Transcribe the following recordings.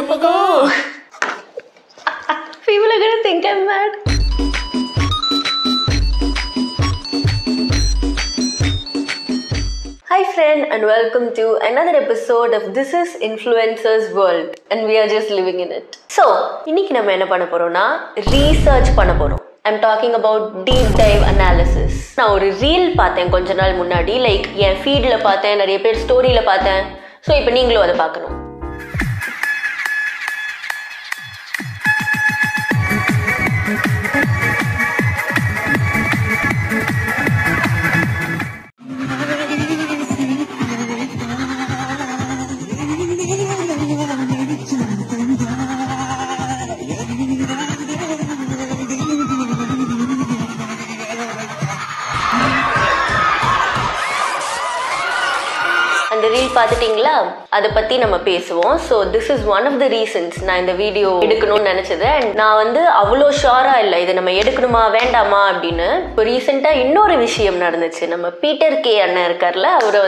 People are gonna think I'm mad. Hi friend and welcome to another episode of This is Influencers World and we are just living in it. So, இன்னைக்கு நம்ம என்ன பண்ண போறோம்னா research பண்ண போறோம். I'm talking about deep dive analysis. நான் ஒரு reel பார்த்தேன் கொஞ்ச நாள் முன்னாடி, லைக் என் ஃபீட்ல பார்த்தேன், நிறைய பேர் ஸ்டோரியில பார்த்தேன். ஸோ இப்போ நீங்களும் அதை பார்க்கணும். அந்த ரீல் பார்த்துட்டிங்களா? அதை பற்றி நம்ம பேசுவோம். So this is one of the reasons நான் இந்த வீடியோ எடுக்கணும்னு நினச்சது. அண்ட் நான் அவ்வளோ ஷோராக இல்லை இதை நம்ம எடுக்கணுமா வேண்டாமா அப்படின்னு. இப்போ ரீசெண்டாக இன்னொரு விஷயம் நடந்துச்சு. நம்ம பீட்டர் கே அண்ணன் இருக்கார்ல, அவரை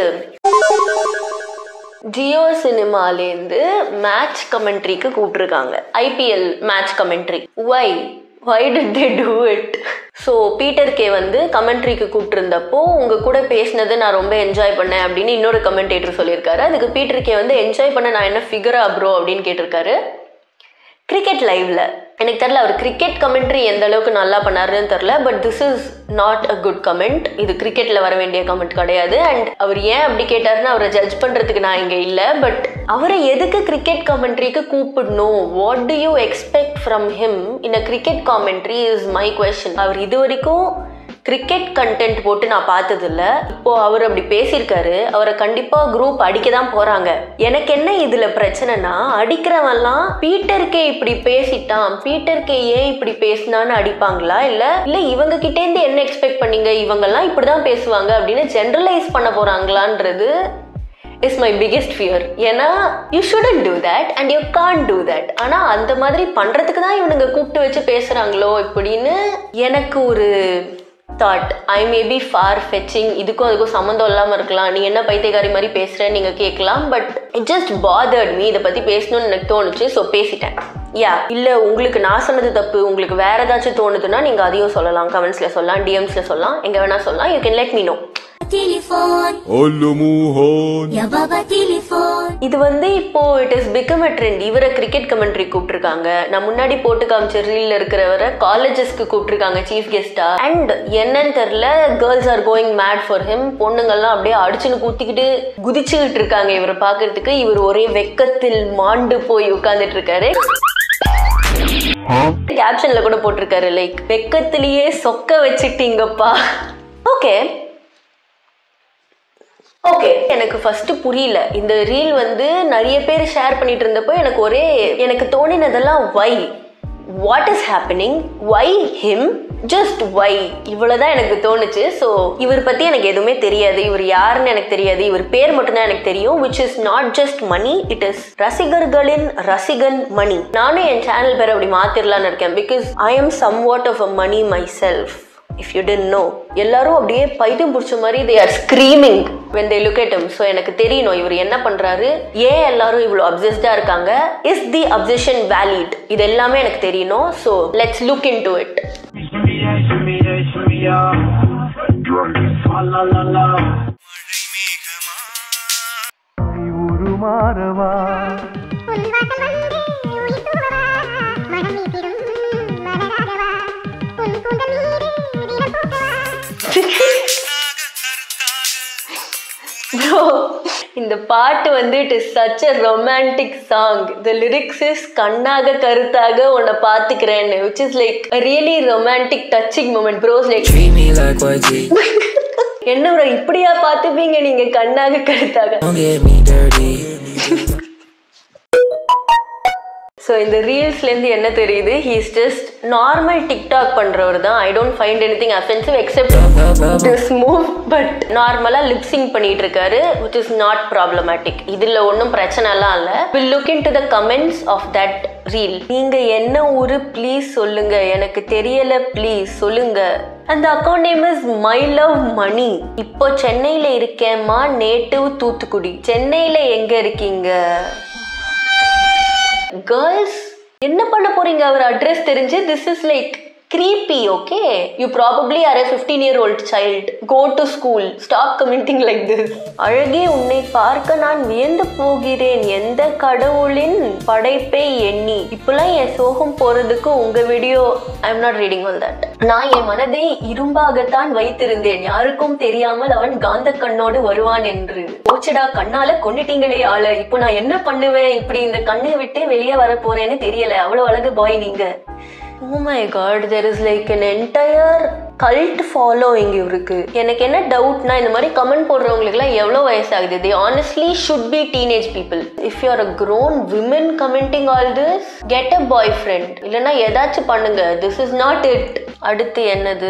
ஜியோ சினிமாலேருந்து மேட்ச் கமெண்ட்ரிக்கு கூப்பிட்டுருக்காங்க. IPL match commentary. Why did they do it? So Peter K கமெண்ட்ரிக்கு கூப்பிட்டுருந்தப்போ உங்கள் கூட பேசினது நான் ரொம்ப என்ஜாய் பண்ணேன் அப்படின்னு இன்னொரு கமெண்டேட்டர் சொல்லியிருக்காரு. அதுக்கு பீட்டர் கே என்ஜாய் பண்ண நான் என்ன ஃபிகரா ப்ரோ அப்படின்னு கேட்டிருக்காரு. கிரிக்கெட் லைவ்ல எனக்கு தெரியல அவர் கிரிக்கெட் கமெண்ட்ரி எந்த அளவுக்கு நல்லா பண்ணாருன்னு தெரில. But this is not a good comment. இது கிரிக்கெட்ல வர வேண்டிய கமெண்ட் கிடையாது. அண்ட் அவர் ஏன் அப்படி கேட்டாருன்னு அவரை ஜட்ஜ் பண்றதுக்கு நான் இங்கே இல்லை. பட் அவரை எதுக்கு கிரிக்கெட் கமெண்ட்ரிக்கு கூப்பிடணும்? What do you expect from him in a cricket commentary is my question. அவர் இது வரைக்கும் கிரிக்கெட் கண்டென்ட் போட்டு நான் பார்த்ததில்ல. இப்போ அவர் அப்படி பேசியிருக்காரு. அவரை கண்டிப்பா குரூப் அடிக்க தான் போறாங்க. எனக்கு என்ன இதுல பிரச்சனைனா, அடிக்கிறவெல்லாம் பீட்டர் கே இப்படி பேசிட்டான், பீட்டர் கே ஏன் இப்படி பேசினான்னு அடிப்பாங்களா, இல்ல இவங்க கிட்டே இருந்து என்ன எக்ஸ்பெக்ட் பண்ணீங்க, இவங்கெல்லாம் இப்படிதான் பேசுவாங்க அப்படின்னு ஜெனரலைஸ் பண்ண போறாங்களான்றது இஸ் மை பிகெஸ்ட் ஃபியர். ஏன்னா you shouldn't do that and you can't do that. ஆனா அந்த மாதிரி பண்றதுக்கு தான் இவனுங்க கூப்பிட்டு வச்சு பேசுறாங்களோ இப்படின்னு எனக்கு ஒரு thought. I may be far fetching. இதுக்கும் அதுக்கும் சம்மந்தம் இல்லாமல் இருக்கலாம். நீ என்ன பைத்தியக்காரி மாதிரி பேசுகிறேன்னு நீங்கள் கேட்கலாம். But it just bothered me. இதை பற்றி பேசணும்னு எனக்கு தோணுச்சு. ஸோ பேசிட்டேன். இல்லை உங்களுக்கு நான் சொன்னது தப்பு, உங்களுக்கு வேற ஏதாச்சும் தோணுதுன்னா நீங்கள் அதையும் சொல்லலாம். கமெண்ட்ஸில் சொல்லலாம், டிஎம்ஸில் சொல்லலாம், எங்கே வேணால் சொல்லலாம். You can let me know. இது இப்போ it is become a trend. இவரை கிரிக்கெட் கமெண்ட்ரி கூப்பிட்டுருக்காங்க. நான் முன்னாடி போட்டு காமிச்ச ரீல்ல இருக்கிறவரை காலேஜஸ்க்கு கூப்பிட்டுருக்காங்க சீஃப் கெஸ்டா. அண்ட் என்னன்னு தெரியல, girls are going mad for him. பொண்ணுங்கள்லாம் அப்படியே அடிச்சுன்னு கூத்திக்கிட்டு குதிச்சுக்கிட்டு இருக்காங்க இவரை பார்க்கறதுக்கு. இவர் ஒரே வெக்கத்தில் மாண்டு போய் உட்கார்ந்துட்டு இருக்காரு. கேப்ஷன்ல கூட போட்டிருக்காரு, லைக் வெக்கத்திலேயே சொக்க வச்சுட்டீங்கப்பா. ஓகே எனக்கு ஃபர்ஸ்ட் புரியல. இந்த ரீல் நிறைய பேர் ஷேர் பண்ணிட்டு இருந்தப்போ எனக்கு தோணினதெல்லாம் what is happening, why him, just why, இவ்வளவுதான் எனக்கு தோணுச்சு. ஸோ இவர் பத்தி எனக்கு எதுவுமே தெரியாது. இவர் யாருன்னு எனக்கு தெரியாது. இவர் பேர் மட்டும்தான் எனக்கு தெரியும். Which is not just Mani, it is ரசிகர்களின் ரசிகன் மணி. நானும் என் சேனல் பேர் அப்படி மாத்திரலான்னு இருக்கேன். Because I am some what of a Mani my self. If you didn't know, எல்லாரும் அப்படியே பைத்தியம் பிடிச்ச மாதிரி they are screaming when they look at him. So எனக்கு தெரியணும் இவர் என்ன பண்றாரு, ஏன் எல்லாரும் இவ்வளோ அப்சஸ்டா இருக்காங்க, is the obsession valid, இது எல்லாமே எனக்கு தெரியணும். So let's look into it. Bro, இந்த பாட்டு it is such a romantic song. The lyrics is கண்ணாக கருத்தாக உன்னை பாத்துக்கிறேன், which is like a really romantic touching moment. Bro, like treat me like YG. என்ன bro இப்படியா பாத்துப்பீங்க நீங்க கண்ணாக கருத்தாக? Don't get me dirty. So இந்த ரீல்ஸ்லேருந்து என்ன தெரியுது, he is just normal TikTok பண்ணுறவர் தான். I don't find anything offensive except this move. But நார்மலாக லிப்சிங் பண்ணிட்டு இருக்காரு, விச் இஸ் நாட் ப்ராப்ளமேட்டிக். இதில் ஒன்றும் பிரச்சனைலாம் இல்லை. Will look into the comments of that reel. நீங்கள் என்ன ஊர் ப்ளீஸ் சொல்லுங்க, எனக்கு தெரியல ப்ளீஸ் சொல்லுங்க. அந்த account name is my love Mani. இப்போ சென்னையில் இருக்கேம்மா, நேட்டிவ் தூத்துக்குடி. சென்னையில் எங்கே இருக்கீங்க? கேர்ள்ஸ் என்ன பண்ண போறீங்க அவர் அட்ரஸ் தெரிஞ்சு? This is like creepy. Okay, you probably are a 15-year-old child. Go to school. Stop commenting like this. அழகே உன்னை பார்க்க நான் வியந்து போகிறேன், எந்த கடவுளின் படைப்பை எண்ணி. இப்பெல்லாம் என் சோகம் போறதுக்கு உங்க video. I am not reading all that. நான் என் மனதை இரும்பாகத்தான் வைத்திருந்தேன், யாருக்கும் தெரியாமல் அவன் காந்த கண்ணோடு வருவான் என்று. போச்சடா, கண்ணால கொன்னிட்டீங்களே ஆள. இப்போ நான் என்ன பண்ணுவேன்? இப்படி இந்த கண்ணை விட்டு வெளியே வர போறேன்னு தெரியல. அவ்வளவு அழகு பாய் நீங்க. Oh my god, there is like an entire cult following இவருக்கு. எனக்கு என்ன டவுட்னா, இந்த மாதிரி கமெண்ட் போடுறவங்களுக்குலாம் எவ்வளோ வயசாகுது? They honestly should be teenage people. If you are a grown women commenting all this, get a boyfriend. இல்லைன்னா ஏதாச்சும் பண்ணுங்க. This is not it. அடுத்து என்னது?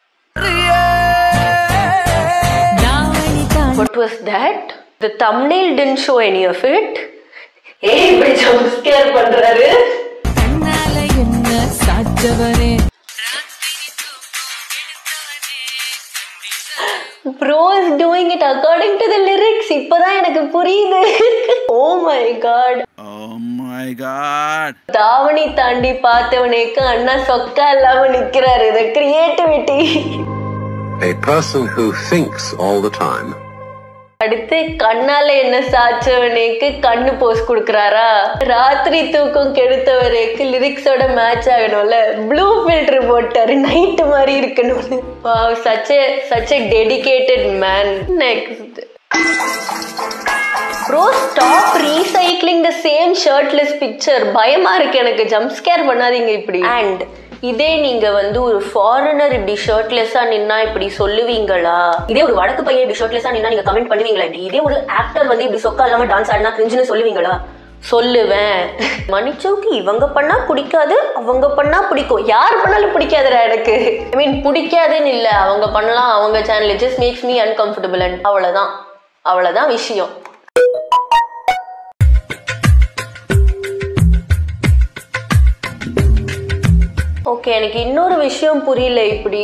What was that? The thumbnail didn't show any of it. ஏய், இப்படி jump scare பண்றாரு. Bro is doing it according to the lyrics. இப்பதான் எனக்கு புரியுது. Oh my god. Oh my god. தாவணி தாண்டி பார்த்தவனேக்கு அண்ணா சொக்கா இல்லாம நிக்கிறாரு. The creativity. A person who thinks all the time. அடுத்து கண்ணால என்ன சாச்சவனேக்கு கண்ணு போஸ் கொடுக்கறாரா? ராத்திரி தூக்கம் கெடுத்தவரேக்கு லிரிக்ஸோட மேட்ச் ஆகணும்ல. ப்ளூ ஃபில்டர் போட்டாரு, நைட் மாதிரி இருக்கணும்னு. Wow, such a dedicated man. Next. Bro, stop recycling the same shirtless picture. பயமா இருக்கு எனக்கு. ஜம்ப் ஸ்கேர் பண்ணாதீங்க இப்படி. And இதே நீங்க வந்து ஒரு ஃபாரினர் இப்படி ஷர்ட்லெஸ்ஸா நின்னா இப்படி சொல்லுவீங்களா? இதே ஒரு வடக்கு பையன் இப்படி ஷர்ட்லெஸ்ஸா நின்னா நீங்க கமெண்ட் பண்ணுவீங்களா? இதே ஒரு ஆக்டர் வந்து இப்படி சொக்கா இல்லாம டான்ஸ் ஆடினா கிரிஞ்சுன்னு சொல்லுவீங்களா? சொல்லுவேன். மணிச்சோக்கு இவங்க பண்ணா பிடிக்காது, அவங்க பண்ணா பிடிக்கும். யார் பண்ணாலும் பிடிக்காதுடா எனக்கு. ஐ மீன் பிடிக்காதுன்னு இல்ல, அவங்க பண்ணலாம், அவங்க channel just makes me uncomfortable. And அவ்வளவுதான் விஷயம். ஓகே, எனக்கு இன்னொரு விஷயம் புரியல. இப்படி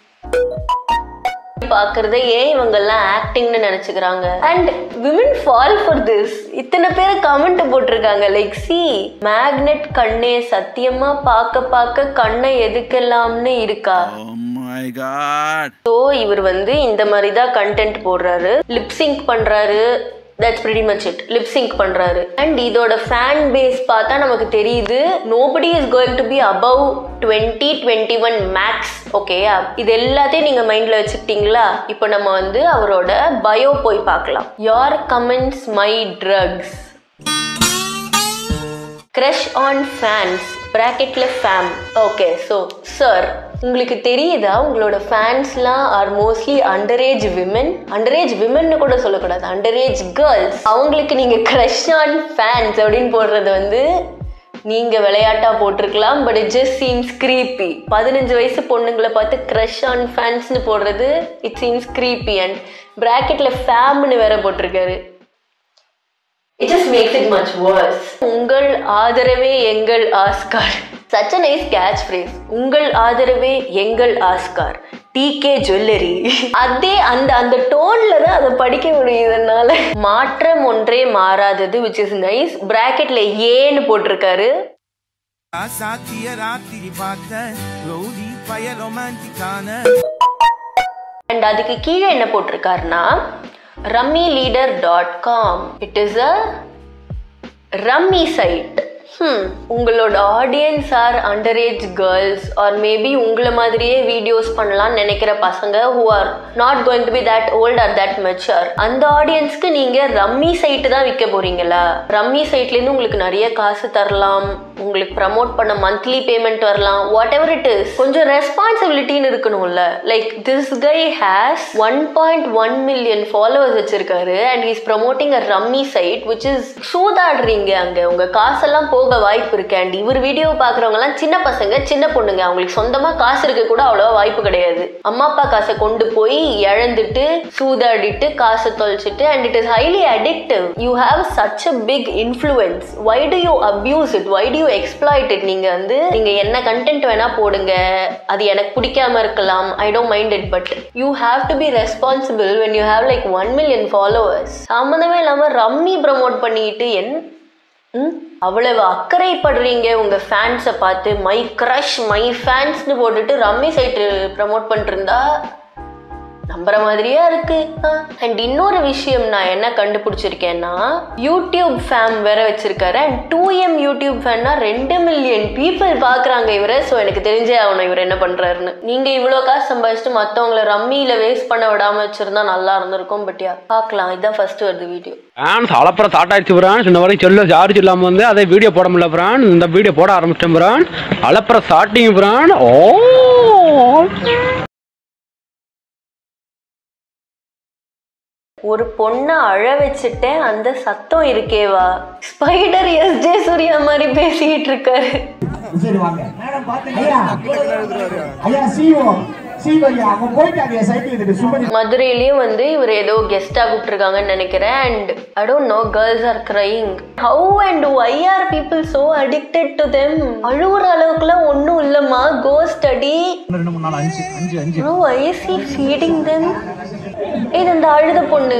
பாக்குறத ஏன் இவங்கெல்லாம் ஆக்டிங்னு நினைச்சுக்கிறாங்க? And women fall for this. இத்தனை பேர் கமெண்ட் போட்டிருக்காங்க. லைக் சி மேக்னெட் கண்ணே, சத்தியமா பார்க்க கண்ணை எதுக்கெல்லாம்னு இருக்கா? ஸோ இவர் வந்து இந்த மாதிரி தான் கண்டென்ட் போடுறாரு, லிப்சிங்க் பண்றாரு. That's pretty much it. Lip sync பண்றாரு. And இதோட fan base பார்த்தா நமக்கு தெரியுது, nobody is going to be above 20-21 max. ஓகேயா? இது எல்லாத்தையும் நீங்க மைண்ட்ல வச்சுக்கிட்டீங்களா? இப்போ நம்ம வந்து அவரோட பயோ போய் பார்க்கலாம். Your comments my drugs. Crush on fans. Bracketல fam. Okay, so sir, உங்களுக்கு தெரியுதா உங்களோட ஃபேன்ஸ்லாம் are mostly under age women? Under age விமன்னு கூட சொல்லக்கூடாது, அண்டர் ஏஜ் கேர்ள்ஸ். அவங்களுக்கு நீங்க க்ரஷ் ஆன் ஃபேன்ஸ் அப்படின்னு போடுறது வந்து நீங்க விளையாட்டா போட்டிருக்கலாம். But it just seems creepy. 15 வயசு பொண்ணுங்களை பார்த்து க்ரஷ் ஆன் ஃபேன்ஸ்னு போடுறது இட் சீம்ஸ் creepy. அண்ட் பிராக்கெட்ல ஃபேம்னு வேற போட்டிருக்காரு. It just makes it much worse. உங்கள் ஆதரவே எங்கள் Oscar. Such a nice catch phrase. உங்கள் ஆதரவே எங்கள் ஆஸ்கார். TK jewellery. அதே அந்த டோன்ல தான் அதை படிக்க முடியுதுனால. மாற்றம் ஒன்றே மாறாதது, which is nice. பிராக்கெட்ல ஏன்னு போட்டிருக்காரு. And அதுக்கு கீழே என்ன போட்டிருக்காருன்னா, rummyleader.com. It is a rummy site. உங்களோட audience are under age girls are maybe உங்களை மாதிரியே வீடியோஸ் பண்ணலாம்னு நினைக்கிற பசங்க who are not going to be that old or that mature. அந்த ஆடியன்ஸ்க்கு நீங்க ரம்மி சைட்டு தான் விற்க போறீங்களா? ரம்மி சைட்லேருந்து உங்களுக்கு நிறைய காசு தரலாம், உங்களுக்கு ப்ரமோட் பண்ண மந்த்லி பேமெண்ட் வரலாம், வாட் எவர் இட் இஸ். கொஞ்சம் ரெஸ்பான்சிபிலிட்டின்னு இருக்கணும்ல. Like this guy has 1.1 million followers வச்சிருக்காரு and he is promoting a rummy site which is சூதாடுறீங்க. அங்க உங்க காசெல்லாம் போக வாய்ப்பு இருக்கு. அண்ட் இவர் வீடியோ பாக்குறவங்க எல்லாம் சின்ன பசங்க, சின்ன பொண்ணுங்க. அவங்களுக்கு சொந்தமா காசு இருக்க கூட அவ்வளவா வாய்ப்பு கிடையாது. அம்மா அப்பா காசை கொண்டு போய் இழந்துட்டு சூதாடிட்டு காசை தொலைச்சிட்டு. And it is highly addictive. You have such a big influence. Why do you abuse it? Why do you exploit it? நீங்க வந்து நீங்க என்ன கண்டென்ட் வேணா போடுங்க, அது எனக்கு பிடிக்காம இருக்கலாம், I don't mind it, but you have to be responsible when you have like 1 million followers. சம்மந்தமே இல்லாம ரம்மி ப்ரமோட் பண்ணிட்டு அவ்வளவு அக்கறைப்படுறீங்க உங்க ஃபேன்ஸை பார்த்து. மை க்ரஷ் மை ஃபேன்ஸ்னு போட்டுட்டு ரம்மி சைட்டு ப்ரமோட் பண்ணிருந்தா நம்புற மாதிரியா இருக்கு. அண்ட் இன்னொரு விஷயம் நான் என்ன கண்டுபிடிச்சிருக்கேன்னா, யூடியூப் ஃபேம் வேற வச்சிருக்காரு. அண்ட் 2M யூடியூப் ஃபேன்னா 2 மில்லியன் பீப்புள் பாக்குறாங்க இவரை. ஸோ எனக்கு தெரிஞ்சே ஆகணும் இவர் என்ன பண்றாருன்னு. நீங்க இவ்வளோ காசு சம்பாதிச்சுட்டு மற்றவங்கள ரம்மியில வேஸ்ட் பண்ண விடாம வச்சிருந்தா நல்லா இருந்திருக்கும். பட் யா பார்க்கலாம். இதுதான் ஃபர்ஸ்ட் வருது வீடியோ. அலப்புறம் ஸ்டார்ட் ஆயிடுச்சு பிரான்ஸ். இந்த வரைக்கும் சொல்ல யாரும் சொல்லாம வந்து அதை வீடியோ போட முடியல பிரான். இந்த வீடியோ போட ஆரம்பிச்சிட்டேன் பிரான். அலப்புறம் ஸ்டார்டிங் பிரான். ஓ ஒரு பொண்ணை அழ வச்சுட்டேன், அந்த சத்தம் இருக்கேவா. ஸ்பைடர் எஸ்ஜே சூர்யா மாதிரி பேசிட்டு இருக்காரு. மதுரையிலயும் வந்து இவர் ஏதோ கெஸ்டா கூப்பிட்டுருக்காங்கன்னு நினைக்கிறேன். And I don't know, girls are crying. How and why are people so addicted to them? அழுவுற அளவுக்குலாம் ஒன்னும் இல்லம்மா. Go study. Why is he feeding them? இது இந்த அழுத பொண்ணு.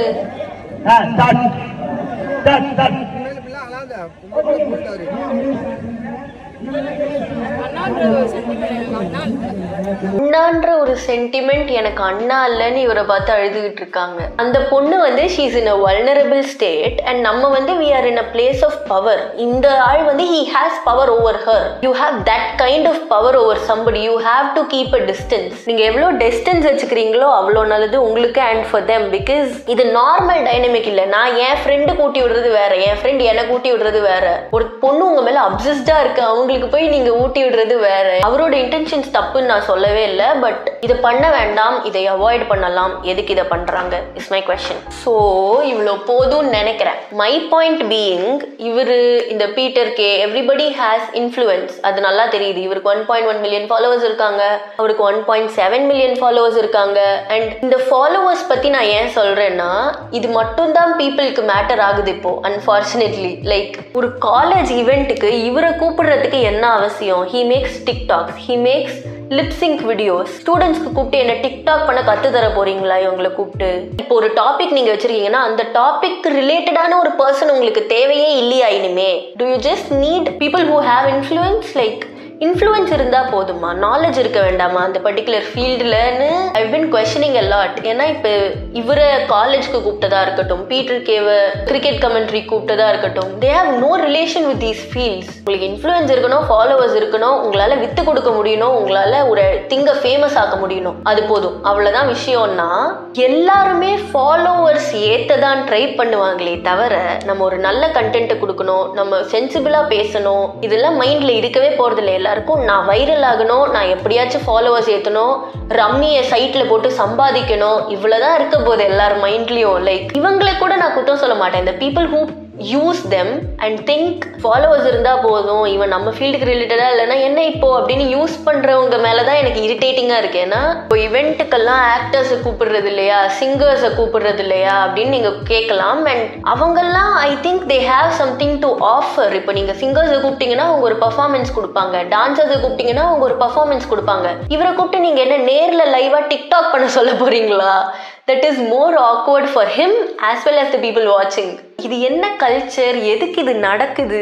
அண்ணான்ற ஒரு சென்டிமெண்ட் எனக்கு அண்ணா இல்லைன்னு இவரை பார்த்து அழுதுகிட்டு இருக்காங்க. அந்த பொண்ணு வந்து she is in a vulnerable state and நம்ம வந்து we are in a place of power. இந்த ஆள் வந்து he has power over her. You have that kind of power over somebody. You have to keep a distance. நீங்க எவ்வளோ distance வச்சுக்கிறீங்களோ அவ்வளோ நல்லது உங்களுக்கு and for them. Because இது normal dynamic இல்லை. நான் என் ஃப்ரெண்டு கூட்டி விடுறது வேற, என் ஃப்ரெண்ட் என்னை கூட்டி விடுறது வேற. ஒரு பொண்ணு உங்க மேல அப்சஸ்டா இருக்கு, அவங்களுக்கு போய் நீங்க ஊட்டி விடுறது வேற. அவரோட இன்டென்ஷன்ஸ் தப்புன்னு நான் சொல்லவே இல்லை. பட் இதை பண்ண வேண்டாம், இதை அவாய்ட் பண்ணலாம். எதுக்கு இதை பண்றாங்க இஸ் மை கொஸ்டின். ஸோ இவ்வளோ போதும்னு நினைக்கிறேன். மை பாயிண்ட் பீயிங், இவரு இந்த Peter K everybody has influence. அது நல்லா தெரியுது. இவருக்கு 1.1 மில்லியன் ஃபாலோவர்ஸ் இருக்காங்க, அவருக்கு 1.7 மில்லியன் ஃபாலோவர்ஸ் இருக்காங்க. அண்ட் இந்த ஃபாலோவர்ஸ் பத்தி நான் ஏன் சொல்றேன்னா, இது மட்டும்தான் பீப்புளுக்கு மேட்டர் ஆகுது இப்போ அன்ஃபார்ச்சுனேட்லி. லைக் ஒரு காலேஜ் ஈவெண்ட்டுக்கு இவரை கூப்பிடுறதுக்கு என்ன அவசியம்? He makes TikTok, he makes lip sync videos. ஸ்டூடெண்ட்ஸ்க்கு கூப்பிட்டு என்ன டிக்டாக் பண்ண கத்து தர போறீங்களா இவங்களை கூப்பிட்டு? இப்போ ஒரு டாபிக் நீங்க வச்சிருக்கீங்கன்னா அந்த டாபிக் ரிலேட்டடான ஒரு பர்சன் உங்களுக்கு தேவையே இல்லையா இனிமே? Do you just need people who have influence? Like influence இருந்தா போதுமா? நாலேஜ் இருக்க வேண்டாமா அந்த பர்டிகுலர் ஃபீல்டுலன்னு I've been questioning a lot. ஏன்னா இப்போ இவரை காலேஜ்க்கு கூப்பிட்டதா இருக்கட்டும், பீட்டர் கேவை கிரிக்கெட் கமெண்ட்ரி கூப்பிட்டதா இருக்கட்டும், they have no relation with these fields. உங்களுக்கு இன்ஃப்ளூயன்ஸ் இருக்கணும், ஃபாலோவர்ஸ் இருக்கணும், உங்களால வித்து கொடுக்க முடியணும், உங்களால ஒரு திங்க ஃபேமஸ் ஆக்க முடியணும், அது போதும். அவ்வளவுதான் விஷயம்னா எல்லாருமே ஃபாலோவர்ஸ் ஏத்ததான் ட்ரை பண்ணுவாங்களே தவிர நம்ம ஒரு நல்ல கண்டென்ட் கொடுக்கணும், நம்ம சென்சிபிளா பேசணும், இதெல்லாம் மைண்ட்ல இருக்கவே போறதில்லை. எல்லாருக்கும் நான் வைரல் ஆகணும், நான் எப்படியாச்சும் ஃபாலோவர்ஸ் ஏற்றணும், ரம்மியை சைட்ல போட்டு சம்பாதிக்கணும், இவ்வளவுதான் இருக்க போகுது எல்லாரும் மைண்ட்லயும். லைக் இவங்களை கூட நான் குத்தம் சொல்ல மாட்டேன். இந்த people who use them and think followers இருந்தா போதும், இவன் நம்ம ஃபீல்டுக்கு ரிலேட்டடா இல்லைன்னா என்ன இப்போ அப்படின்னு யூஸ் பண்றவங்க மேலதான் எனக்கு இரிட்டேட்டிங்கா இருக்கு. ஏன்னா இப்போ இவெண்ட்டுக்கெல்லாம் ஆக்டர்ஸை கூப்பிடுறது இல்லையா, சிங்கர்ஸை கூப்பிடுறது இல்லையா அப்படின்னு நீங்க கேட்கலாம். அண்ட் அவங்கெல்லாம் I think they have something to offer. இப்போ நீங்க சிங்கர்ஸை கூப்பிட்டீங்கன்னா அவங்க ஒரு பர்ஃபார்மன்ஸ் கொடுப்பாங்க, டான்சர்ஸை கூப்பிட்டீங்கன்னா அவங்க ஒரு பர்ஃபார்மன்ஸ் கொடுப்பாங்க. இவரை கூப்பிட்டு நீங்க என்ன நேர்ல லைவா டிக்டாக் பண்ண சொல்ல போறீங்களா? That is more awkward for him as well as the people watching. இது என்ன கல்ச்சர்? எதுக்கு இது நடக்குது?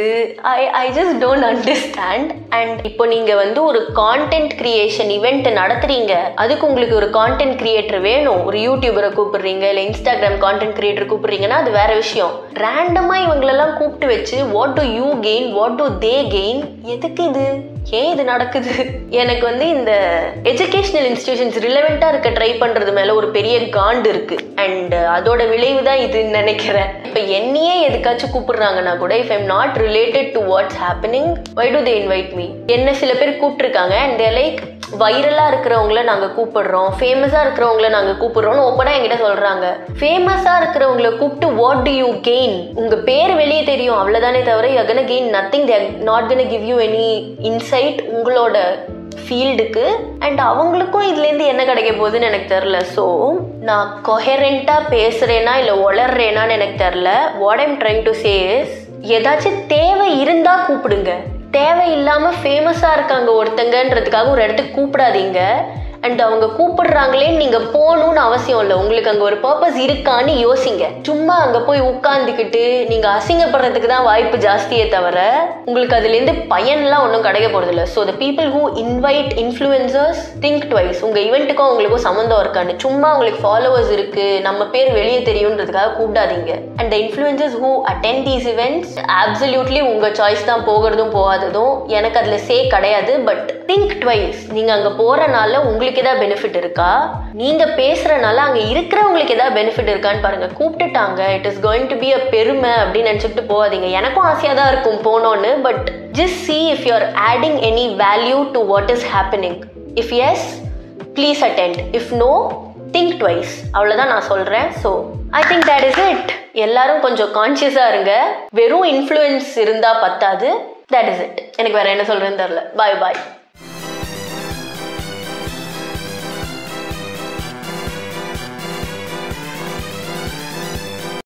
I just don't understand. And இப்போ நீங்க வந்து ஒரு கான்டென்ட் கிரியேஷன் இவெண்ட் நடத்துறீங்க, அதுக்கு உங்களுக்கு ஒரு கான்டென்ட் கிரியேட்டர் வேணும். ஒரு யூடியூபரை கூப்பிடுறீங்க, இல்லை இன்ஸ்டாகிராம் கான்டென்ட் கிரியேட்டர் கூப்பிடுறீங்கன்னா அது வேற விஷயம். ரேண்டமா இவங்களெல்லாம் கூப்பிட்டு வச்சு what do you gain, what do they gain? எதுக்கு இது? ஏன் இது நடக்குது? எனக்கு வந்து இந்த எஜுகேஷனல் இன்ஸ்டிடியூஷன்ஸ் ரிலவெண்டா இருக்க ட்ரை பண்றது மேல ஒரு பெரிய காண்டு இருக்கு. அண்ட் அதோட விளைவு தான் இதுன்னு நினைக்கிறேன். இப்போ என்னையே எதுக்காச்சும் கூப்பிடுறாங்கன்னா கூட if I'm not related to what's happening, why do they invite me? என்ன சில பேர் கூப்பிட்டுருக்காங்க அண்ட் தே லைக் வைரலா இருக்கிறவங்கள நாங்க கூப்பிடுறோம், ஃபேமஸா இருக்கிறவங்கள நாங்க கூப்பிடுறோம்னு ஓப்பனா என்கிட்ட சொல்றாங்க. ஃபேமஸா இருக்கிறவங்கள கூப்பிட்டு வாட் டு யூ கெயின்? உங்க பேர் வெளியே தெரியும் அவ்வளவுதானே தவிர you are gonna gain nothing. They are not gonna give you any insight உங்களோட ஃபீல்டுக்கு. அண்ட் அவங்களுக்கும் இதுலேருந்து என்ன கிடைக்க போகுதுன்னு எனக்கு தெரில. ஸோ நான் கொஹெரண்டா பேசுறேனா இல்லை வளர்றேனான்னு எனக்கு தெரில. What I'm trying to say is, ஏதாச்சும் தேவை இருந்தா கூப்பிடுங்க. தேவையில்லாம ஃபேமஸா இருக்காங்க ஒருத்தங்கன்றதுக்காக ஒரு இடத்துக்கு கூப்பிடாதீங்க. அண்ட் அவங்க கூப்பிடுறாங்களேன்னு நீங்க போகணும்னு அவசியம் இல்லை. உங்களுக்கு அங்க ஒரு பர்பஸ் இருக்கான்னு யோசிங்க. சும்மா அங்க போய் உட்கார்ந்துக்கிட்டு நீங்க அசிங்கப்படுறதுக்கு தான் வாய்ப்பு ஜாஸ்தியே தவிர உங்களுக்கு அதுல இருந்து பயன்லாம் ஒன்றும் கிடைக்க போறது இல்லை. So the people who invite influencers think twice. உங்க ஈவெண்ட்டுக்கும் உங்களுக்கும் சம்மந்தம் இருக்கான்னு சும்மா உங்களுக்கு ஃபாலோவர்ஸ் இருக்கு நம்ம பேர் வெளியே தெரியுன்றதுக்காக கூப்பிடாதீங்க. And the influencers who attend these events absolutely உங்க சாய்ஸ் தான், போகிறதும் போகாததும். எனக்கு அதுல சே கிடையாது. But think twice. நீங்க அங்க போறனால உங்களுக்கு ஏதாவது பெனிஃபிட் இருக்கா, நீங்க பேசுறனால அங்க இருக்கிறவங்களுக்கு ஏதாவது பெனிஃபிட் இருக்கான்னு பாருங்க. கூப்பிட்டுட்டாங்க, it is going to be a பெருமை அப்படின்னு நினைச்சுட்டு போகாதீங்க. எனக்கும் ஆசையா தான் இருக்கும் போனோன்னு. But just see if you are adding any value to what is happening. If yes, please attend. If no, think twice. அவ்வளோதான் நான் சொல்றேன். So I think that is it. எல்லாரும் கொஞ்சம் கான்சியஸா இருங்க. வெறும் இன்ஃப்ளூயன்ஸ் இருந்தா பத்தாது. That is it. எனக்கு வேற என்ன சொல்றேன்னு தெரியல. Bye bye.